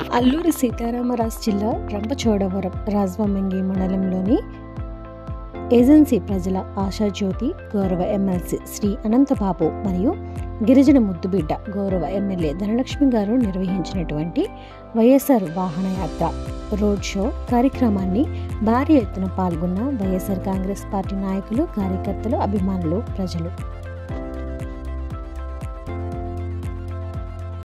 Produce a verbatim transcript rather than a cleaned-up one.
అల్లూరి సీతారామరాజు జిల్లా రంపచోడవరం రాజవొమ్మంగి మండలంలోని ఏజెన్సీ ప్రజల ఆశాజ్యోతి గౌరవ ఎమ్మెల్సీ శ్రీ అనంతబాబు మరియు గిరిజన ముద్దుబిడ్డ గౌరవ ఎమ్మెల్యే ధనలక్ష్మి గారు నిర్వహించినటువంటి వైఎస్ఆర్ వాహనయాత్ర రోడ్ షో కార్యక్రమాన్ని భారీ ఎత్తున పాల్గొన్న వైఎస్ఆర్ కాంగ్రెస్ పార్టీ నాయకులు, కార్యకర్తలు, అభిమానులు, ప్రజలు.